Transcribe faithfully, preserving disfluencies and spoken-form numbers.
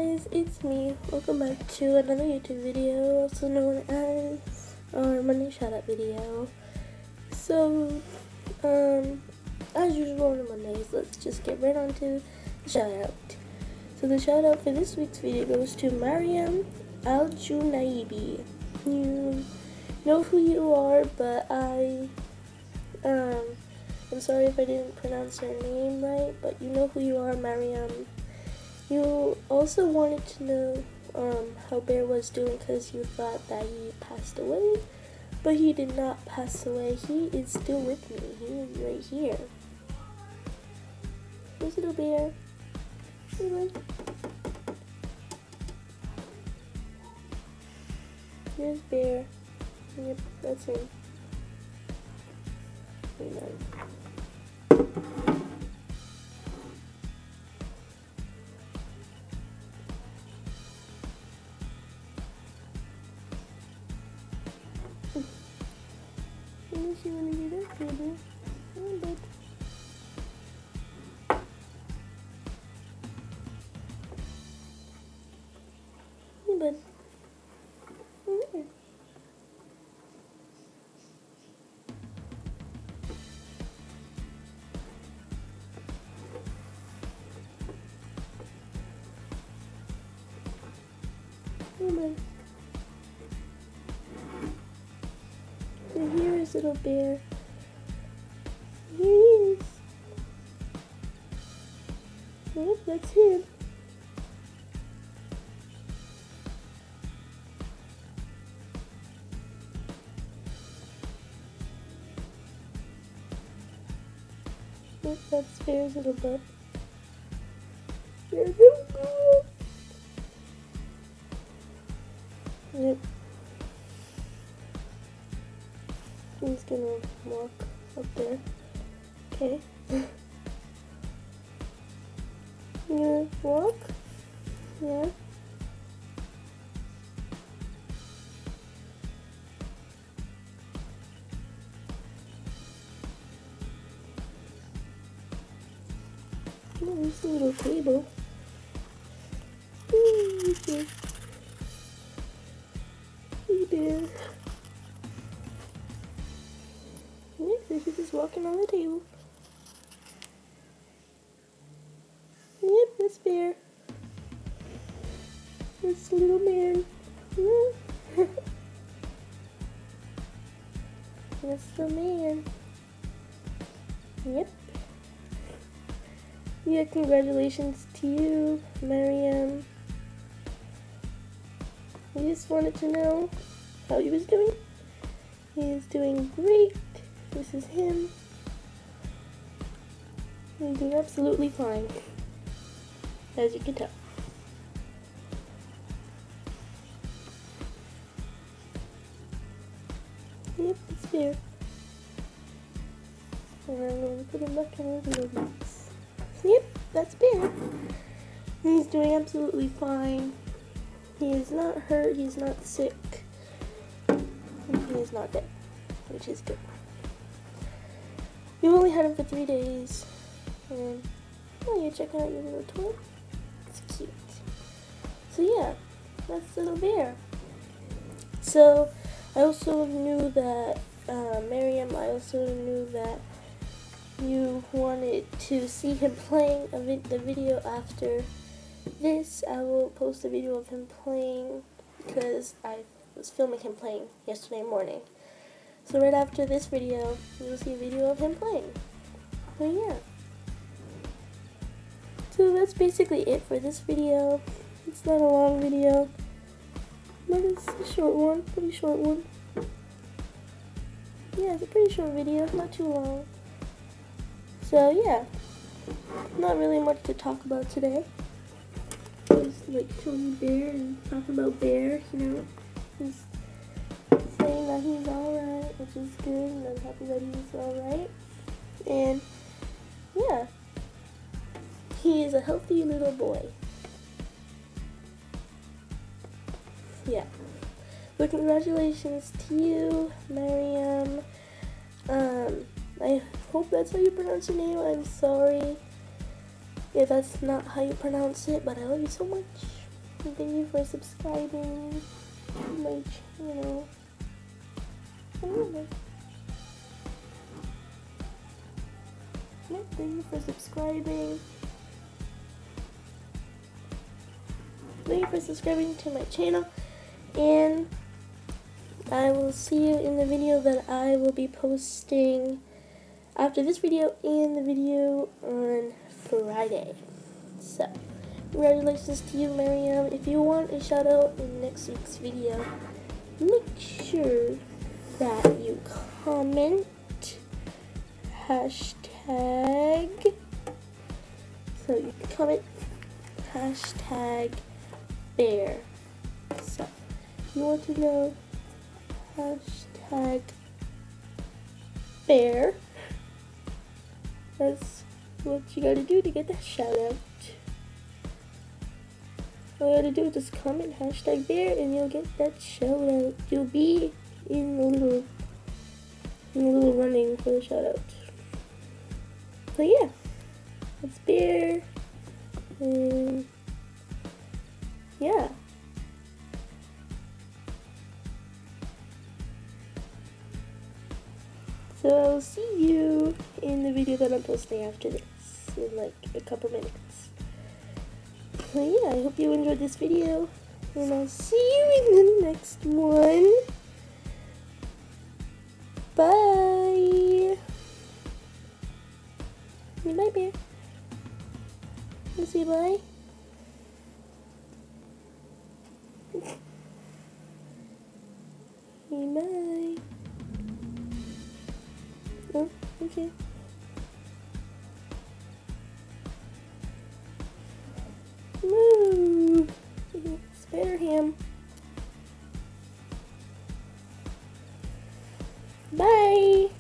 guys, it's me. Welcome back to another YouTube video, also known as our Monday Shoutout video. So, um, as usual on Mondays, let's just get right on to the shoutout. So the shoutout for this week's video goes to Mariam Al-Junaibi. You know who you are, but I, um, I'm sorry if I didn't pronounce your name right, but you know who you are, Mariam. You also wanted to know um, how Bear was doing because you thought that he passed away, but he did not pass away. He is still with me. He is right here. Here's little Bear. Hey, bud. Here's Bear. Yep, that's him. Very nice. Unless you want to get up, baby. Come on, bud. Hey, bud. Come here. Come on. So here is little Bear. Here he is. Yep, that's him. Yep, that's Bear's little butt. Bear's little butt. Yep. He's gonna walk up there. Okay. You gonna walk? Yeah. Oh, there's a little table. Ooh, okay. Hey, Bear. Yep, so he's just walking on the table. Yep, that's Bear. That's little man. That's the man. Yep. Yeah, congratulations to you, Mariam. I just wanted to know how he was doing. He is doing great. This is him. He's doing absolutely fine, as you can tell. Yep, it's Bear. And I'm going to put him back in his little box. Yep, that's Bear. He's doing absolutely fine. He is not hurt, he's not sick, and he is not dead, which is good. You've only had him for three days, and oh, you're checking out your little toy? It's cute. So yeah, that's little Bear. So I also knew that, uh, Mariam, I also knew that you wanted to see him playing a vid the video after this. I will post a video of him playing because I was filming him playing yesterday morning. So right after this video, you'll see a video of him playing. So yeah. So that's basically it for this video. It's not a long video, but it's a short one, pretty short one. Yeah, it's a pretty short video, not too long. So yeah, not really much to talk about today. Just like showing Bear and talking about Bear, you know. Just saying that he's alright, which is good, and I'm happy that he's alright. And yeah, he is a healthy little boy. Yeah. So congratulations to you, Mariam. Um, I hope that's how you pronounce your name. I'm sorry if that's not how you pronounce it, but I love you so much. And thank you for subscribing to my channel. Oh, yeah, thank you for subscribing. Thank you for subscribing to my channel. And I will see you in the video that I will be posting after this video and the video on Friday. So, congratulations to you, Mariam. If you want a shout out in next week's video, make sure that you comment hashtag. So you can comment hashtag bear. So, if you want to know hashtag bear, that's what you gotta do to get that shout out. All you gotta do is just comment hashtag bear and you'll get that shout out. You'll be in the little in the little running for the shout out. So yeah, it's bear. And yeah. So I'll see you in the video that I'm posting after this in like a couple minutes. So yeah, I hope you enjoyed this video, and I'll see you in the next one. Bye. Say bye, bear. You say bye. Say bye. Oh, okay. Moo! Spare him. Bye!